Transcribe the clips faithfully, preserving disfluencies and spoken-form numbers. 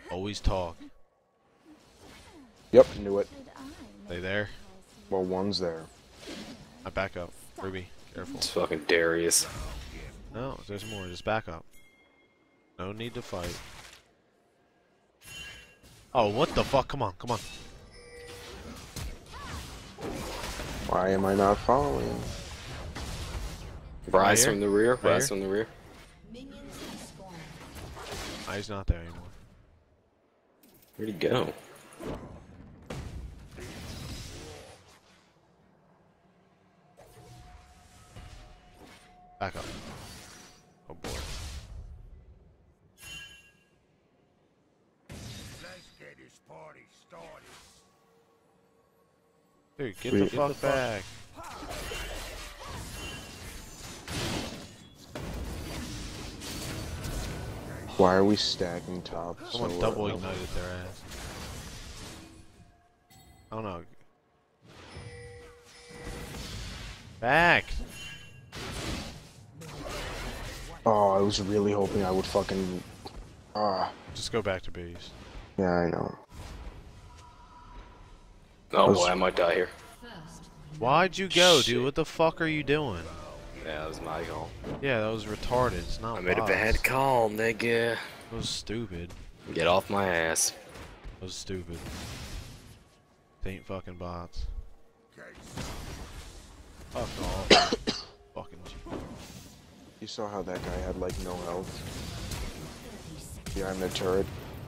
Always talk. Yep, knew it. They there? Well, one's there. I back up. Ruby, careful. It's fucking Darius. No, there's more. Just back up. No need to fight. Oh, what the fuck? Come on, come on. Why am I not following? Rise Right from the rear. Right Rise here? from the rear. Oh, he's not there anymore. Where'd he go? Back up. Oh boy. Let's get this party started. Dude, get Wait. the Get fuck the fuck- back. Why are we stacking top? Someone so double early? ignited their ass. I don't know. Back! Oh, I was really hoping I would fucking. Ah, Just go back to base. yeah, I know. Oh Was- boy, I might die here. Why'd you go, Shit. dude? What the fuck are you doing? Yeah, that was my call. Yeah, that was retarded. It's not I made a bots. bad call, nigga. That was stupid. Get off my ass. That was stupid. They ain't fucking bots. Fuck off. Fucking G. You saw how that guy had like no health behind the turret.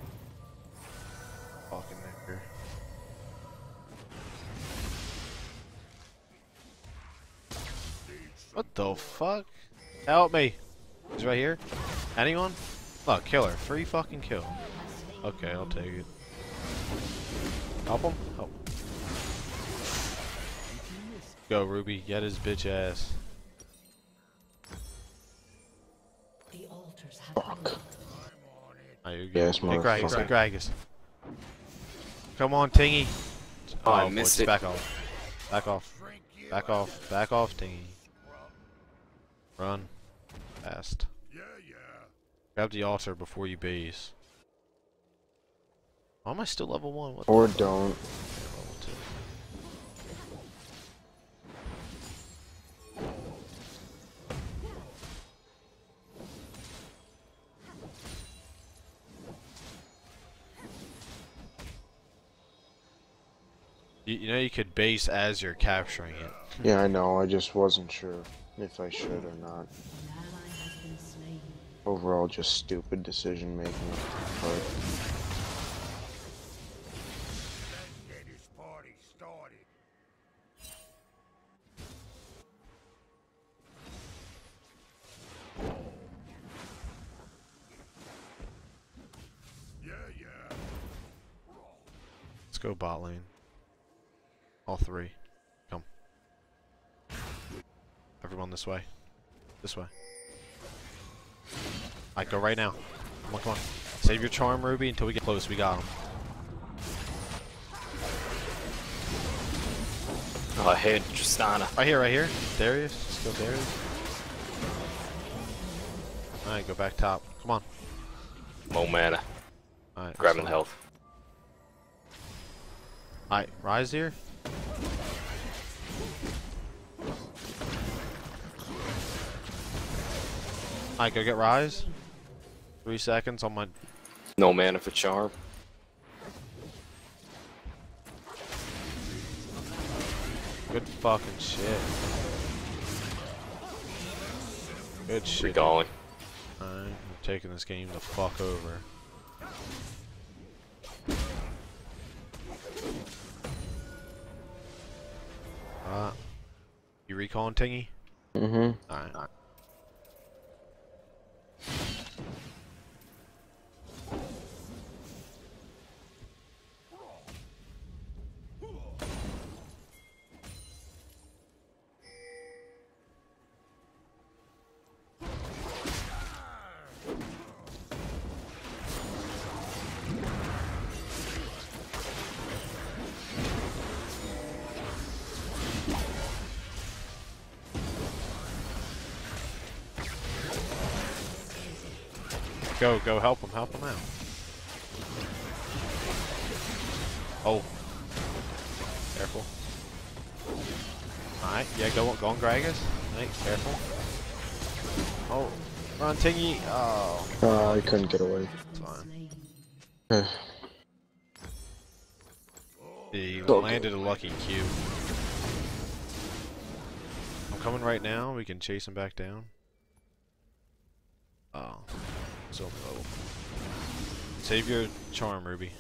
Fucking nigger. What the fuck? Help me! He's right here. Anyone? Look, killer. Free fucking kill. Okay, I'll take it. Help him? Help. Go, Ruby. Get his bitch ass. Fuck. Are you good? Yes, Hey, Gragas, motherfucker. hey, Gragas. Come on, Tingy. Oh, I boy, missed just it. Back off. Back off. Back off. Back off, Tingy. Run. Fast. Yeah, yeah. Grab the altar before you base. Why am I still level one? What Or the fuck? don't. Level two. You, you know you could base as you're capturing it. Yeah, I know. I just wasn't sure if I should or not. Overall, just stupid decision making. But Let's get this party started. Yeah, yeah. Let's go bot lane. All three. Come. Everyone this way. This way. Alright, go right now. Come on, come on. Save your charm, Ruby, until we get close. We got him. Oh, I hit Tristana. Right here, right here. Darius. Just go Darius. Alright, go back top. Come on. Low mana. Alright. Grabbing health. Alright, Rise here. Alright, go get Rise. Three seconds on my... No mana for charm. Good fucking shit. Good shit. Recalling. Alright, I'm taking this game the fuck over. Uh, you recalling Tingy? mm-hmm. Alright. Alright. Go, go, help him, help him out. Oh. Careful. Alright, yeah, go on, go on, Gragas. Right, careful. Oh, run, Tingy. Oh, Uh, I couldn't get away. it's fine. Eh, He Okay. landed a lucky Q. I'm coming right now. We can chase him back down. Oh, so low. Save your charm, Ruby.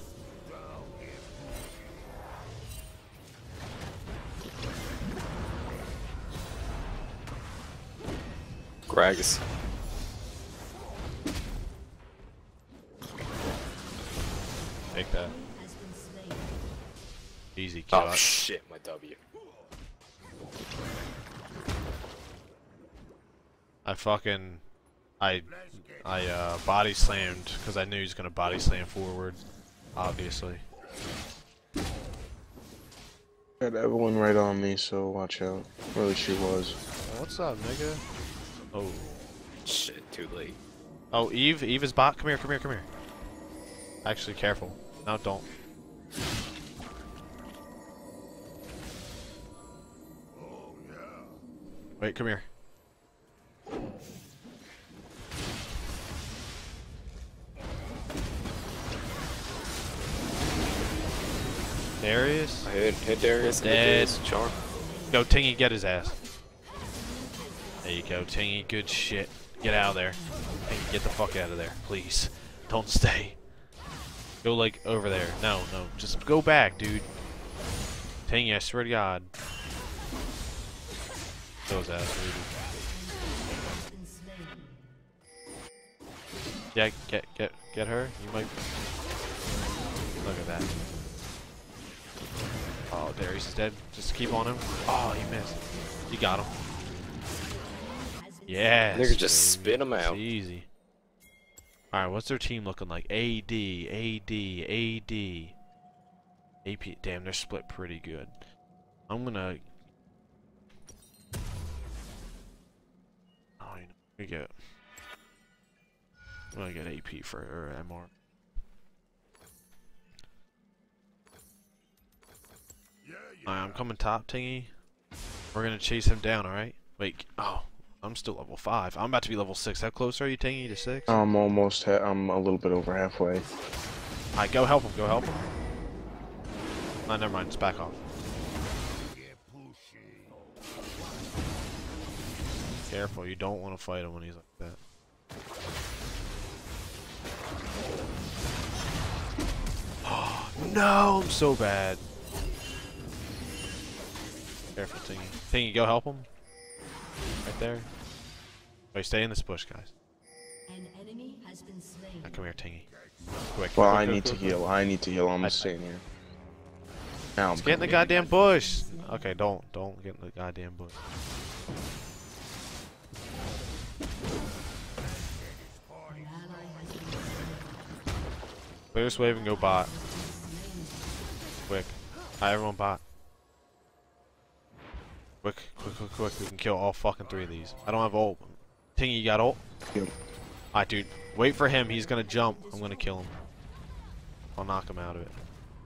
Gragas. Take that. Easy kill. Oh shit, my W. I fucking, I, I uh, body slammed because I knew he was gonna body slam forward. Obviously. Had everyone right on me, so watch out. Or at least she was. What's up, nigga? Oh. Shit, too late. Oh, Eve, Eve is bot. Come here, come here, come here. Actually, careful. No, don't. Wait, come here. Darius? I hit, hit Darius. Dead. Hit Darius. Charm. Go, Tingy, get his ass. There you go, Tingy. Good shit. Get out of there. Tingy, get the fuck out of there, please. Don't stay. Go, like, over there. No, no. Just go back, dude. Tingy, I swear to God. Kill his ass, dude. Yeah, get, get, get her. You might... Look at that. Oh, Darius is dead. Just keep on him. Oh, he missed. You got him. Yes. Nigga, just baby. spit him out. It's easy. Alright, what's their team looking like? A D, A D, A D. A P. Damn, they're split pretty good. I'm gonna... Oh, you know, we get... I'm gonna get A P for or M R. Alright, I'm coming top, Tingy. We're gonna chase him down, alright? Wait, oh, I'm still level five. I'm about to be level six. How close are you, Tingy, to six? I'm almost, ha I'm a little bit over halfway. Alright, go help him, go help him. Oh, never mind, just back off. Careful, you don't want to fight him when he's like that. Oh, no, I'm so bad. Careful, Tingy. Tingy, go help him. Right there. Wait, stay in this bush, guys. An enemy has been slain. Now, come here, Tingy. Quick. Well, quick, I quick, need quick, to quick. heal. I need to heal. I'm I- staying here. Now I'm Let's get in the coming. goddamn bush. Okay, don't, don't get in the goddamn bush. An ally has been slain. Clear this wave and go bot. Quick. Hi, everyone bot. Quick, quick, quick, quick. We can kill all fucking three of these. I don't have ult. Tingy, you got ult? Yep. Alright, dude. Wait for him. He's gonna jump. I'm gonna kill him. I'll knock him out of it.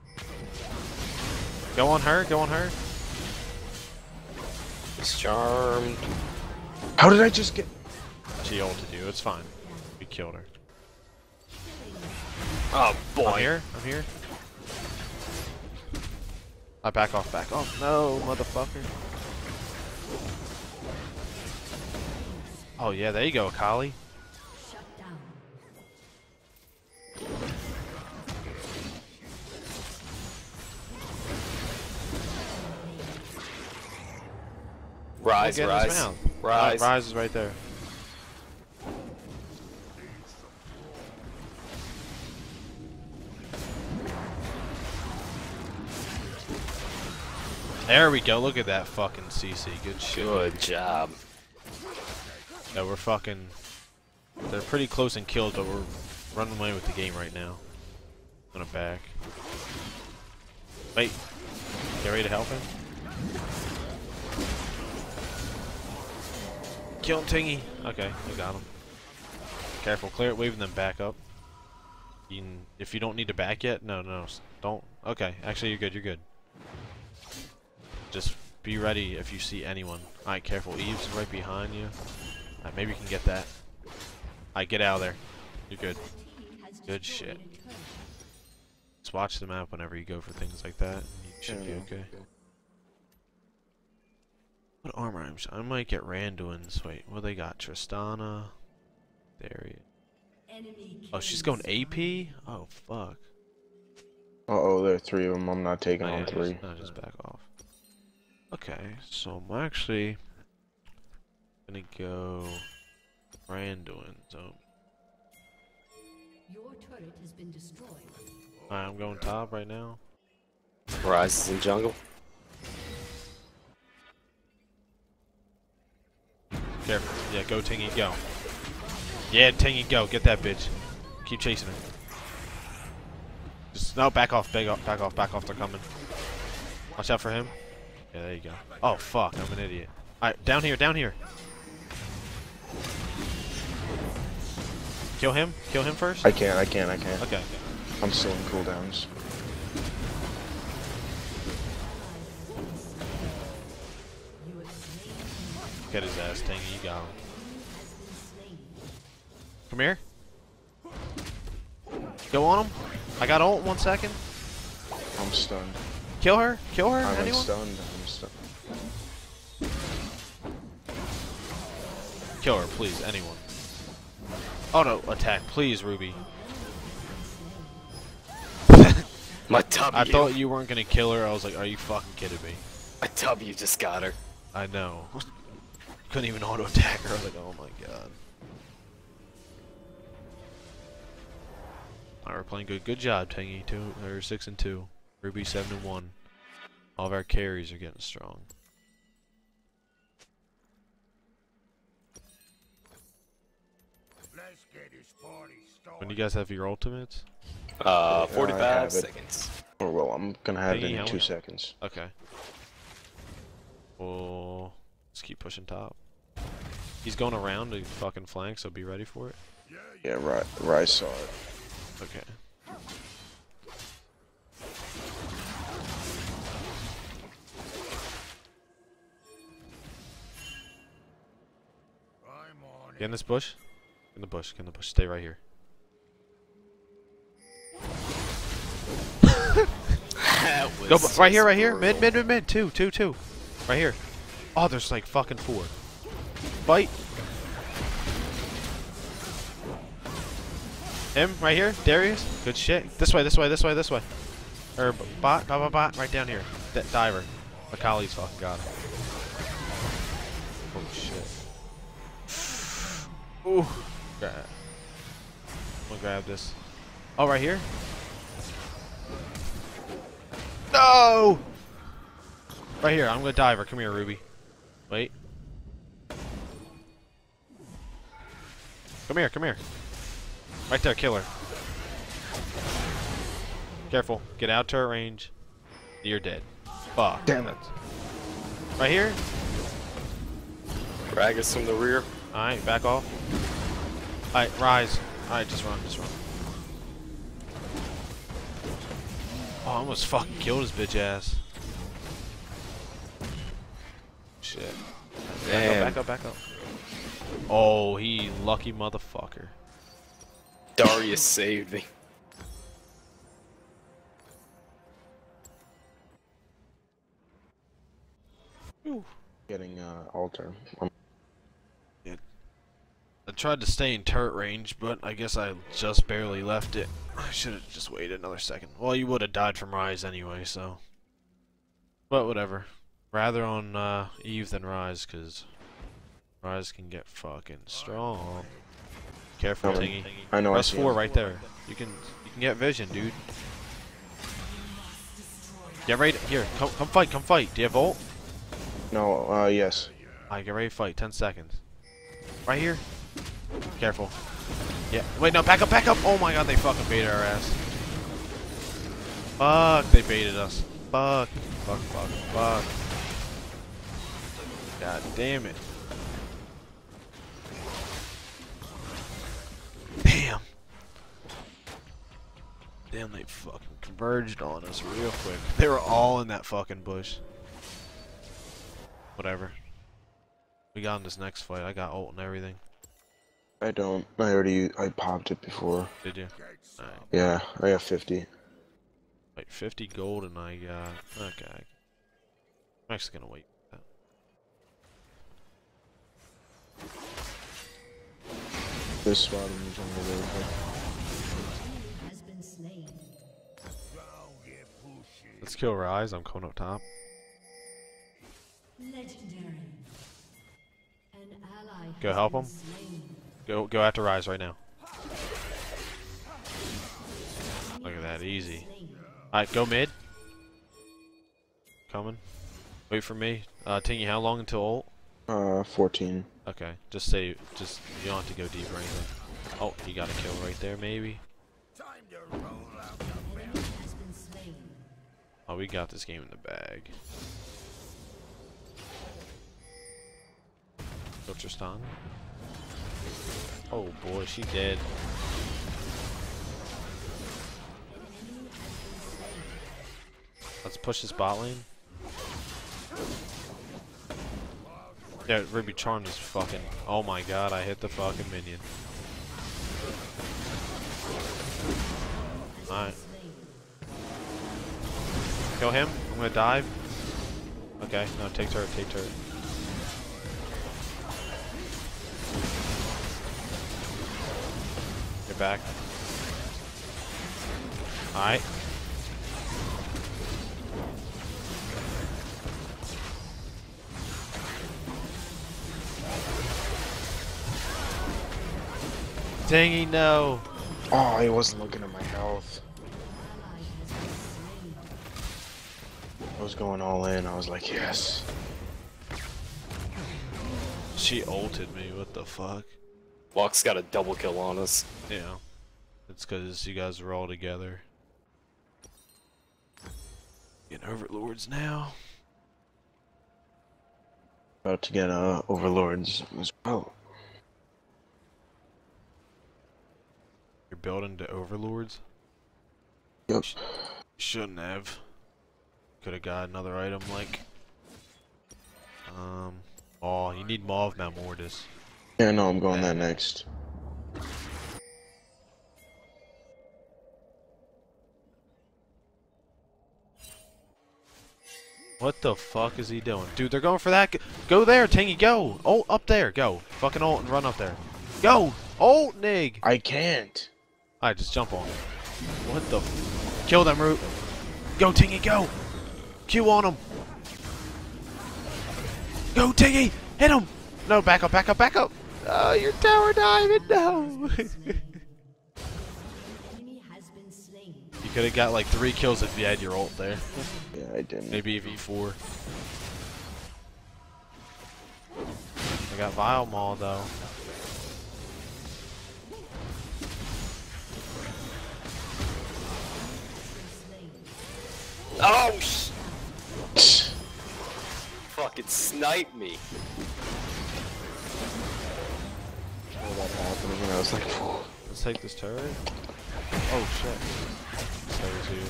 Go on her. Go on her. He's charmed. How did I just get... She ulted you. It's fine. We killed her. Oh boy. I'm here. I'm here. I back off. Back off. No, motherfucker. Oh yeah, there you go, Kali. Shut down. Rise, Get in his rise, mouth. rise. Uh, Rise is right there. There we go. Look at that fucking C C. Good shit. Good job. Yeah, we're fucking. They're pretty close in kills, but we're running away with the game right now. On a back. Wait. Get ready to help him. Kill him, Tingy. Okay, we got him. Careful, clear it, waving them back up. You can, if you don't need to back yet, no, no, s- don't. Okay, actually, you're good. You're good. Just be ready if you see anyone. All right, careful. Eve's right behind you. All right, maybe you can get that. All right, get out of there. You're good. Good shit. Just watch the map whenever you go for things like that. And you should be Yeah. okay. What armor items? I might get Randuin's. Wait, what they got? Tristana. Darius. Oh, she's going A P? Oh, fuck. Uh oh, there are three of them. I'm not taking Oh, yeah, on just, three. no, just back off. Okay, so I'm actually gonna go Randuin. So, Your turret has been destroyed. alright, I'm going top right now. Rises in jungle. Careful. Yeah, go Tingy, go. Yeah, Tingy, go. Get that bitch. Keep chasing her. Just no, back off, back off, back off, back off. They're coming. Watch out for him. Yeah, there you go. Oh fuck, I'm an idiot. Alright, down here, down here. Kill him. Kill him first. I can't, I can't, I can't. Okay. I'm still in cooldowns. Get his ass, Tingy. You got him. Come here. Go on him. I got ult. One second. I'm stunned. Kill her. Kill her. I'm Anyone? stunned. I'm stunned. Kill her, please. Anyone. Oh no! Attack, please, Ruby. My W. I thought you weren't gonna kill her. I was like, are you fucking kidding me? My W just got her. I know. Couldn't even auto attack her. I was like, oh my god. Alright, we're playing good. Good job, Tangy. Two or six and two. Ruby seven and one. All of our carries are getting strong. Let's get this party started. When do you guys have your ultimates? Uh, I forty-five have it. seconds. Or well, I'm gonna have Hey, it how in two much? seconds. Okay. Well, let's keep pushing top. He's going around to fucking flank, so be ready for it. Yeah, right. Right, saw it. Okay. I'm on Get in this bush. Get in the bush. Get in the bush. Stay right here. That was Go bu- right here, right here. brutal. Mid, mid, mid, mid. Two, two, two. Right here. Oh, there's like fucking four. Fight. Him, right here. Darius. Good shit. This way, this way, this way, this way. Or b- bot, bot, bot, bot. Right down here. D diver. Macaulay's fucking got him. Oh shit. Ooh. Grab. I'm gonna grab this. Oh, right here. No! Right here. I'm gonna dive her. Come here, Ruby. Wait. Come here, come here. Right there, kill her. Careful. Get out to her range. You're dead. Fuck. Damn it. Right here. Drag us from the rear. Alright, back off. Alright, rise. Alright, just run, just run. Oh, I almost fucking killed his bitch ass. Shit. Damn. Back up, back up, back up. Oh, he lucky motherfucker. Darius saved me. Getting uh, altar. Um, I tried to stay in turret range, but I guess I just barely left it. I should have just waited another second. Well, you would have died from Rise anyway, so. But whatever. Rather on uh, Eve than Rise, because Rise can get fucking strong. Careful, I know- Tingy. I know. I Press see four him. right there. You can you can get vision, dude. Get ready. To, here, come come fight, come fight. Do you have ult? No. Uh, yes. Alright, get ready to fight. Ten seconds. Right here. Careful. Yeah. Wait, no, back up, back up. Oh my god, they fucking baited our ass. Fuck, they baited us. Fuck. Fuck, fuck, fuck. God damn it. Damn. Damn, they fucking converged on us real quick. They were all in that fucking bush. Whatever. We got in this next fight. I got ult and everything. I don't. I already. I popped it before. Did you? Alright. Yeah, I got fifty. Wait, fifty gold and I got... Okay. I'm actually gonna wait for that. This spot in the jungle really quick. has been slain. Let's kill Rise. I'm coming up top. Legendary. An ally Go has help been him. slain. Go, go after Rise right now. Look at that, easy. Alright, go mid. Coming. Wait for me. Uh, Tingy, how long until ult? Uh, fourteen. Okay, just say, just, you don't have to go deep or anything. Oh, you got a kill right there, maybe? Time to roll out the Enemy has been slain. Oh, we got this game in the bag. Filter stun. Oh boy, she dead. Let's push this bot lane. Yeah, Ruby Charm is fucking. Oh my god, I hit the fucking minion. Alright. Kill him. I'm gonna dive. Okay, no, take turret, take turret. Get back. Alright. Dang, no. Oh, I wasn't looking at my health. Ally has been slain. I was going all in. I was like, yes. She ulted me, what the fuck? Locke's got a double kill on us. Yeah. It's cause you guys were all together. Getting overlords now. About to get uh overlords as well. You're building to overlords? Yep. Shouldn't have. Could have got another item like um oh, you need Mauve Malmortis. Yeah, no, I'm going that next. What the fuck is he doing? Dude, they're going for that. G- Go there, Tingy, go! Ult up there, go. Fucking ult and run up there. Go! Ult, Nig! I can't. Alright, just jump on him. What the f- Kill them, Root. Go, Tingy, go! Q on him! Go, Tingy! Hit him! No, back up, back up, back up! Oh, your tower diving, no! Enemy has been slain. You could have got like three kills if you had your ult there. Yeah, I didn't. Maybe V four. I got Vile Maul though. Oh, sh fucking snipe me. Saw that happening, and I was like, whew. Let's take this turret. Oh shit. Turret's here.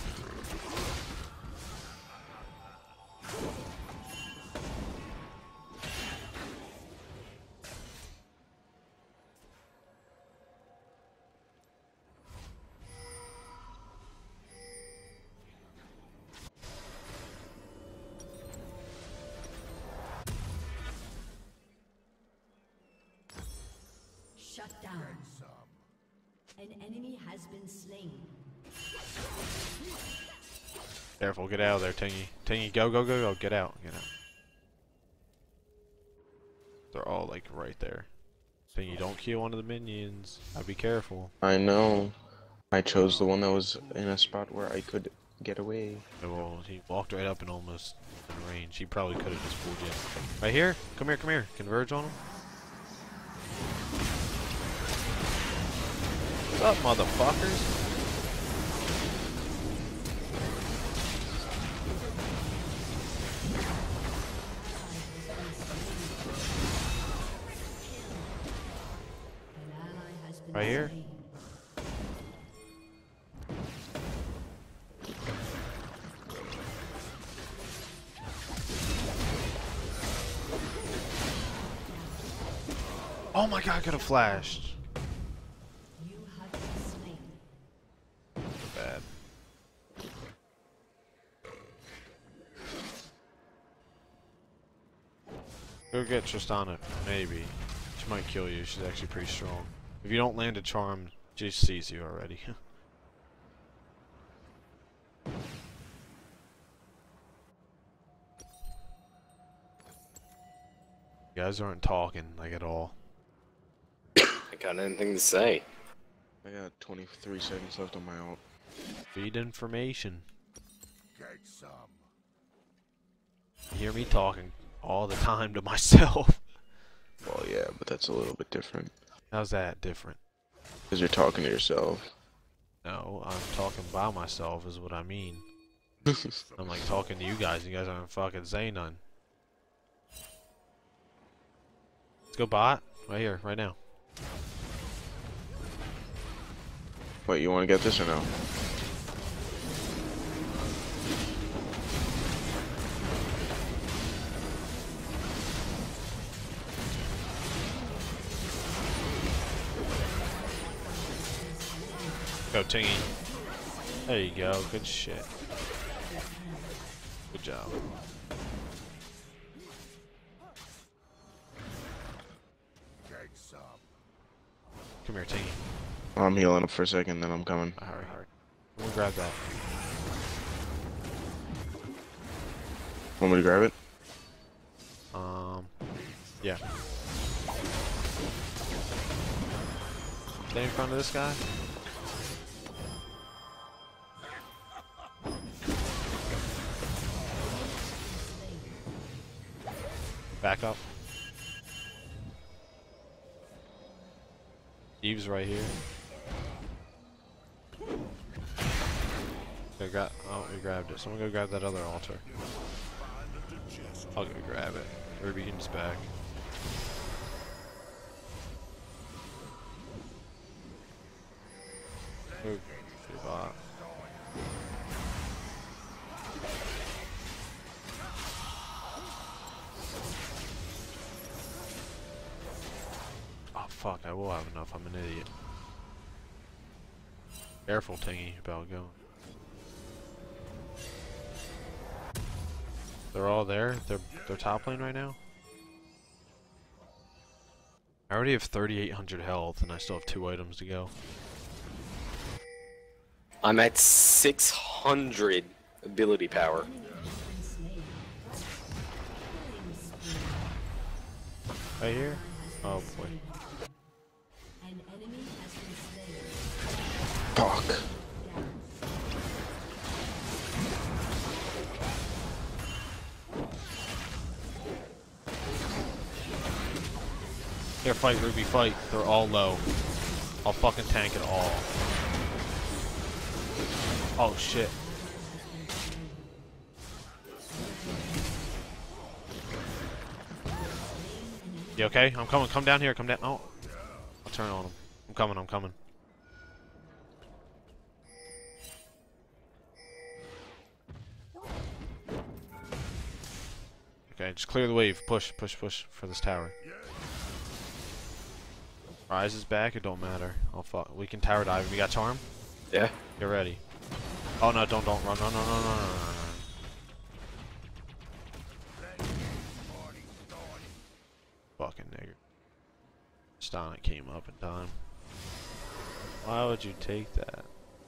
Shut down. An enemy has been slain. Careful, get out of there, Tingy. Tingy, go, go, go, go, get out, get out. They're all like right there. Tingy, don't kill one of the minions. I'd be careful. I know. I chose the one that was in a spot where I could get away. Oh, well, he walked right up and almost in range. He probably could have just fooled you. Right here? Come here, come here. Converge on him. What's up, motherfuckers? An ally has been Right here? slain. Oh my god, I could have flashed. You have been slain. Bad. Go get Tristana, maybe. She might kill you, she's actually pretty strong. If you don't land a charm, she sees you already. You guys aren't talking, like, at all. I got anything to say. I got twenty-three seconds left on my ult. Feed information. Get some. You hear me talking all the time to myself. Well, yeah, but that's a little bit different. How's that different? Because you're talking to yourself. No, I'm talking by myself is what I mean. I'm like talking to you guys, and you guys aren't fucking saying none. Let's go bot. Right here, right now. Wait, you want to get this or no? Go, Tingy. There you go. Good shit. Good job. Get some. Come here, Tingy. I'm healing up for a second, then I'm coming. Oh, hurry, hurry. We'll grab that. Want me to grab it? Um, yeah. Stay in front of this guy. Back up. Eve's right here. Go grab. Oh, we grabbed it. Someone go grab that other altar. I'll go grab it. Ruby's back. Move. Good bot. Oh fuck! I will have enough. I'm an idiot. Careful, Tingy, about going. They're all there. They're they're top lane right now. I already have thirty-eight hundred health, and I still have two items to go. I'm at six hundred ability power. Right here. Oh boy. An enemy has been slain. Fuck. Here, fight, Ruby, fight. They're all low. I'll fucking tank it all. Oh shit. You okay? I'm coming. Come down here. Come down. Oh. I'll turn on him. I'm coming. I'm coming. Okay, just clear the wave. Push, push, push for this tower. Rise is back. It don't matter. Oh fuck. We can tower dive. We got charm. Yeah. Get ready. Oh no! Don't don't run! No no no no no no! no. Fucking nigger. Stonic came up in time. Why would you take that?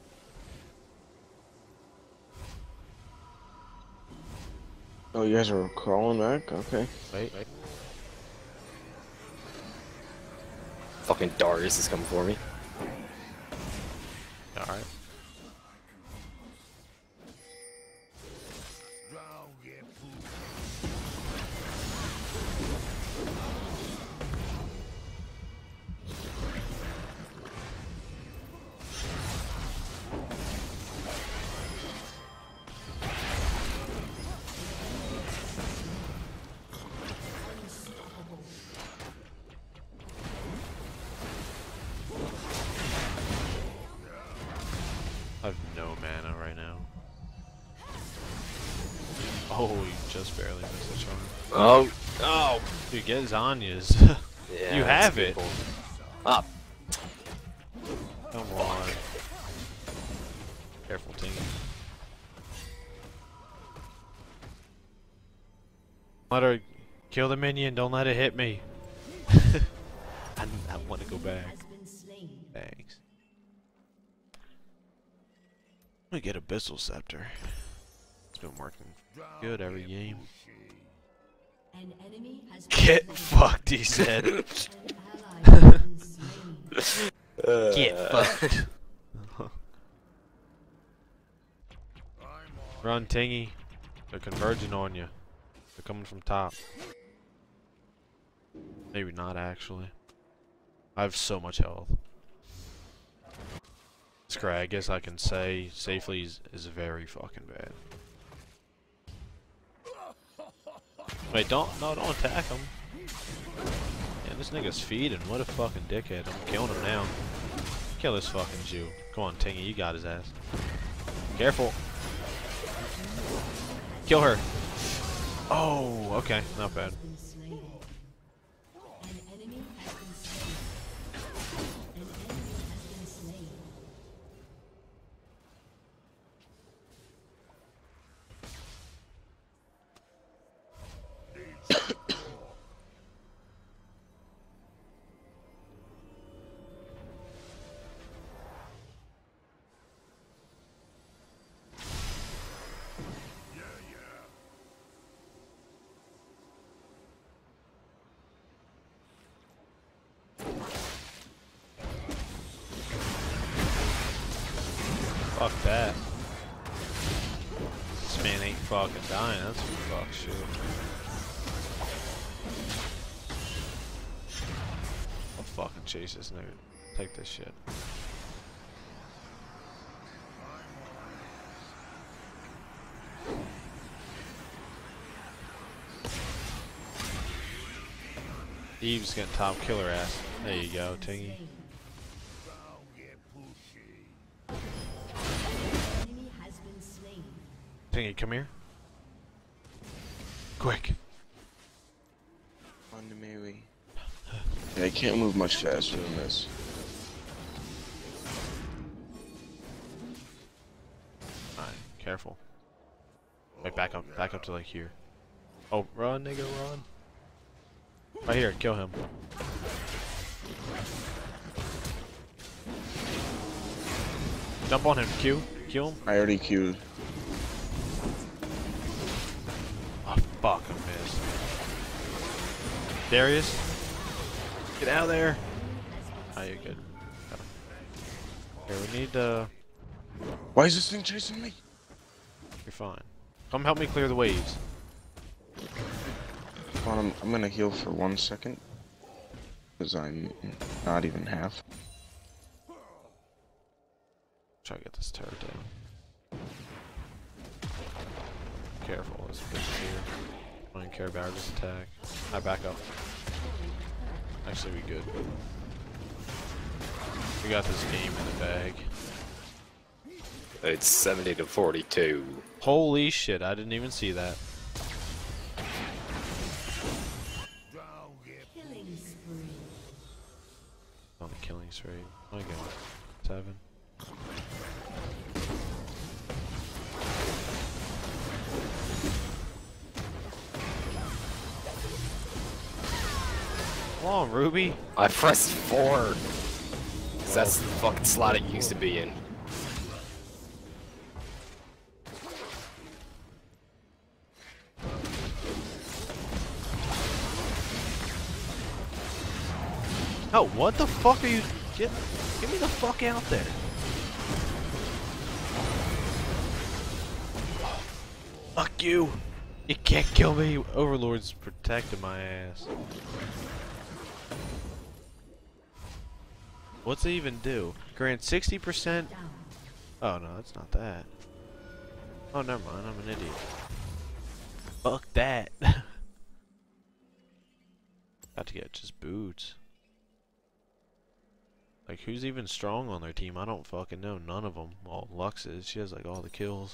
Oh, you guys are crawling back? Okay. Wait, wait. Fucking Darius is coming for me. Alright. Drown your food. I have no mana right now. Oh, you just barely missed the charm. Oh, oh! Dude, get Zanya's. Yeah, You that's have a good it. point. Up. Come on. Careful, Tingy. Let her kill the minion. Don't let it hit me. I, I want to go back. Has been slain. Thanks. Let me get Abyssal Scepter. It's been working good every game. An enemy has been Get slain. fucked, he said. An ally has been slain. Get fucked. Run, Tingy. They're converging on you. They're coming from top. Maybe not, actually. I have so much health. Scrag, I guess I can say safely is, is very fucking bad. Wait, don't, no, don't attack him. Yeah, this nigga's feeding. What a fucking dickhead. I'm killing him now. Kill this fucking Jew. Come on, Tingy, you got his ass. Careful. Kill her. Oh, okay, not bad. Been slain. An enemy has been slain. An enemy has been slain. Fuck that. This man ain't fucking dying, that's some fuck shit. I'll fucking chase this nigga. Take this shit. Eve's getting top killer ass. There you go, Tingy. Enemy has been slain. Tingy, come here. Quick. On the Mary. Yeah, I can't move much faster than this. Alright, careful. Wait, back up, back up to like here. Oh, run, nigga, run. Right here, kill him. Jump on him, Q. Kill him. I already queued. Oh, fuck, I missed. Darius, get out of there. Oh, you're good. Here, we need, uh, Why is this thing chasing me? you're fine. Come help me clear the waves. Hold on, I'm, I'm gonna heal for one second. Because I'm not even half. Try to get this turret down. Careful, this bitch is here. I don't care about this attack. I back up. Actually, we good. We got this game in the bag. It's seventy to forty-two. Holy shit, I didn't even see that. Killing spree. On the killing spree. My god. Seven. Come on, Ruby. I pressed four. 'Cause that's the fucking slot it used to be in. Oh, what the fuck are you? Get, get me the fuck out there. Fuck you. You can't kill me. Overlord's protecting my ass. What's it even do? Grant sixty percent? Down. Oh no, that's not that. Oh, never mind. I'm an idiot. Fuck that. About to get just boots. Like, who's even strong on their team? I don't fucking know. None of them. Well, Lux is. She has, like, all the kills.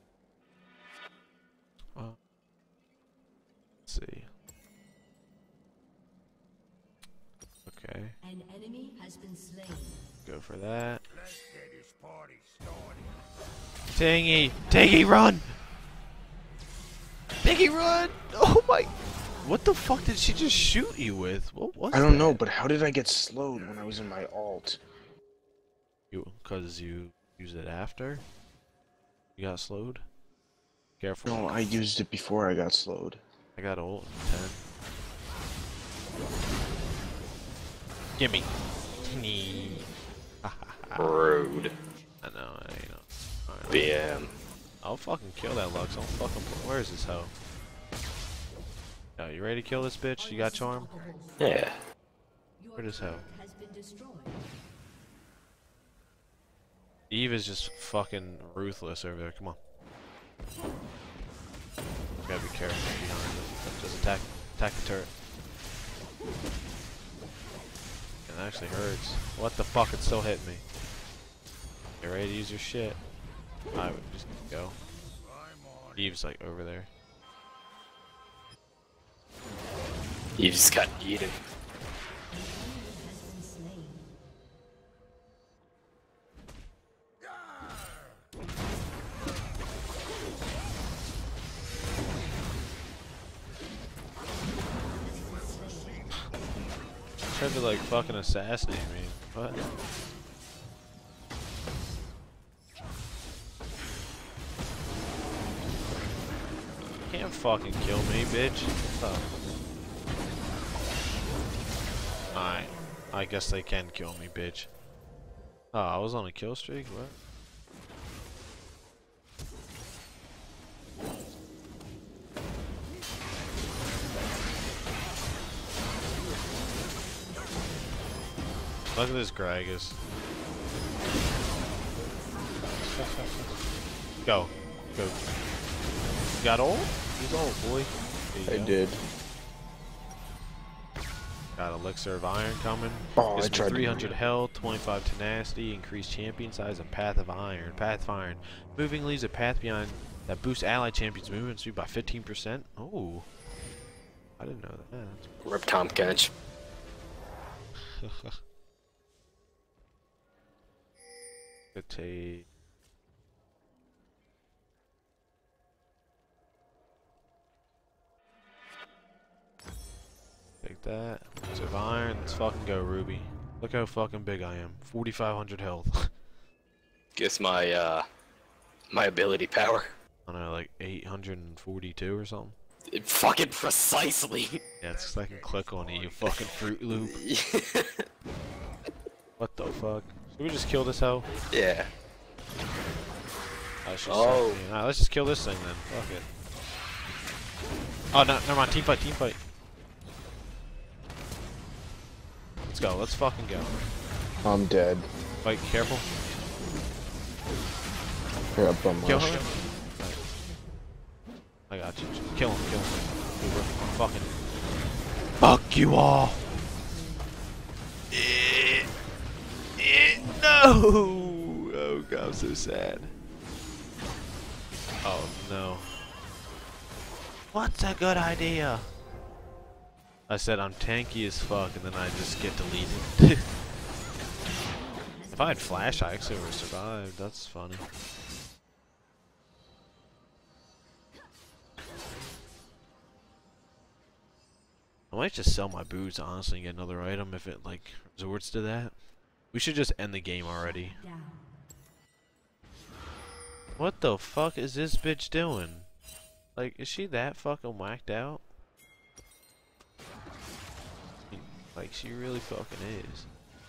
Uh, let's see. Tingy! Tingy, run! Tingy, run! Oh my... What the fuck did she just shoot you with? What was I don't that? know, but how did I get slowed when I was in my alt? You, cause you used it after? You got slowed? Careful. No, I used it before I got slowed. I got ult in ten. Gimme. Rude. I know, I know. Alright. B M. I'll fucking kill that Lux. I'll fucking. Where is this hoe? Yo, you ready to kill this bitch? You got charm? Yeah. Where this hoe? Has been destroyed. Eve is just fucking ruthless over there. Come on. Gotta be careful behind us. Just attack, attack the turret. It actually hurts. What the fuck? It's still hitting me. You ready to use your shit? I would just go. Eve's like over there. You just got yeeted. Has been slain. Tried to like fucking assassinate me. What? Can't fucking kill me, bitch. Oh. Alright. I guess they can kill me, bitch. Oh, I was on a kill streak? What? Look at this Gragas. Go. Go. You got old? He's old, boy. There you I go. did. Got Elixir of Iron coming. Oh, Gives I me tried to three hundred read it. health, twenty-five tenacity, increased champion size, and Path of Iron. Path of Iron. Moving leaves a path behind that boosts ally champions' movement speed by fifteen percent. Oh. I didn't know that. Rip Tom Kench. Good take. Take that. Elixir of Iron. Let's fucking go, Ruby. Look how fucking big I am. forty-five hundred health. Guess my, uh, my ability power. I don't know, like eight hundred forty-two or something. It fucking precisely. Yeah, it's just I can click on it, you fucking Fruit Loop. What the fuck? Should we just kill this hoe? Yeah. I should Oh. start- Nah, let's just kill this thing then. Fuck it. Oh, no, never mind. Team fight, team fight. Let's go. Let's fucking go. I'm dead. Fight, careful. Here, up on Kill my her. I got you. Kill him, kill him. Uber. I'm fucking. Fuck you all. Eh, eh, no. Oh god, I'm so sad. Oh no. What's a good idea? I said I'm tanky as fuck, and then I just get deleted. If I had flash, I actually would have survived. That's funny. I might just sell my boots, honestly, and get another item if it, like, resorts to that. We should just end the game already. Down. What the fuck is this bitch doing? Like, is she that fucking whacked out? Like, she really fucking is.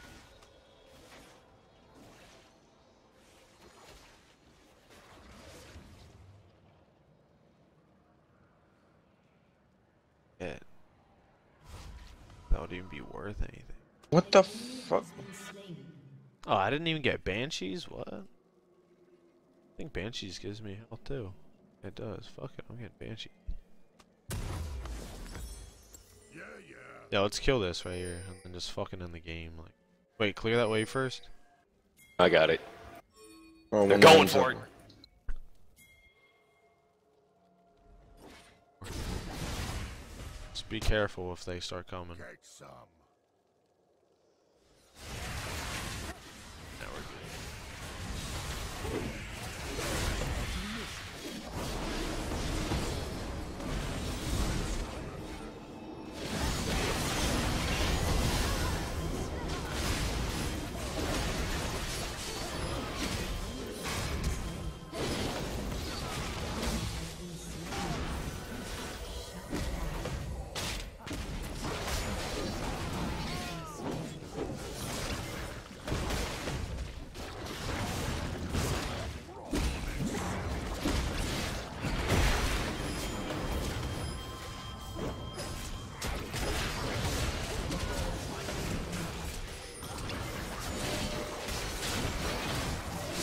Yeah. That would even be worth anything. What the fuck? Has been slain. Oh, I didn't even get Banshees? What? I think Banshees gives me health too. It does. Fuck it, I'm getting Banshee. Yeah, yeah. Yeah, let's kill this right here and then just fucking end the game. Like, wait, clear that wave first. I got it. Oh, They're when going mine's for up- it. Just be careful if they start coming. Take some. Now we're good.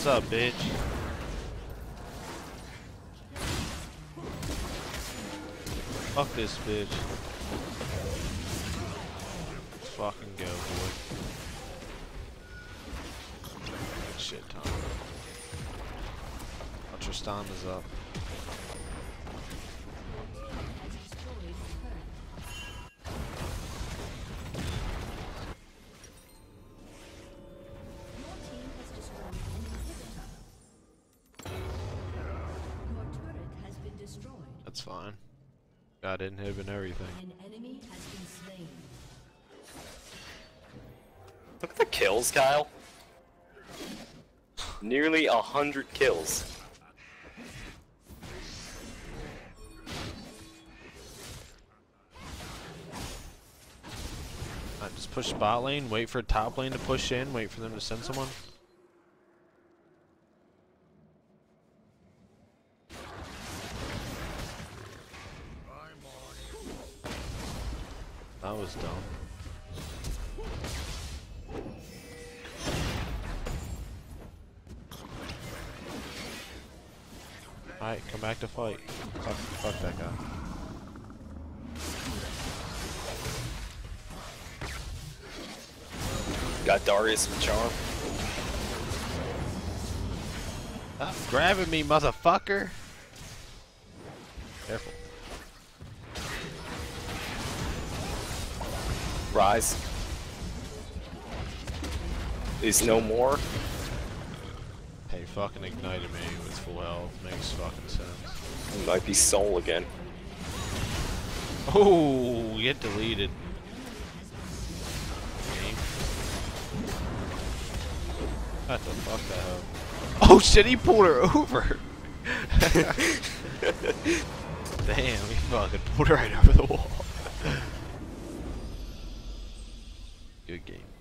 up, bitch? Fuck this bitch. Let's fucking go, boy. Shit, Tom. Tristan is up. That's fine. Got inhib and everything. An enemy has been slain. Look at the kills, Kyle. Nearly a hundred kills. Alright, just push bot lane, wait for top lane to push in, wait for them to send someone. That was dumb. Alright, come back to fight. Fuck, fuck that guy. Got Darius with charm. Stop grabbing me, motherfucker! Careful. Rise. Is no more. Hey, fucking ignited me with full health. Makes fucking sense. It might be Soul again. Oh, get deleted. Game. What the fuck the hell? Oh shit, he pulled her over! Damn, he fucking pulled her right over the wall. Good game.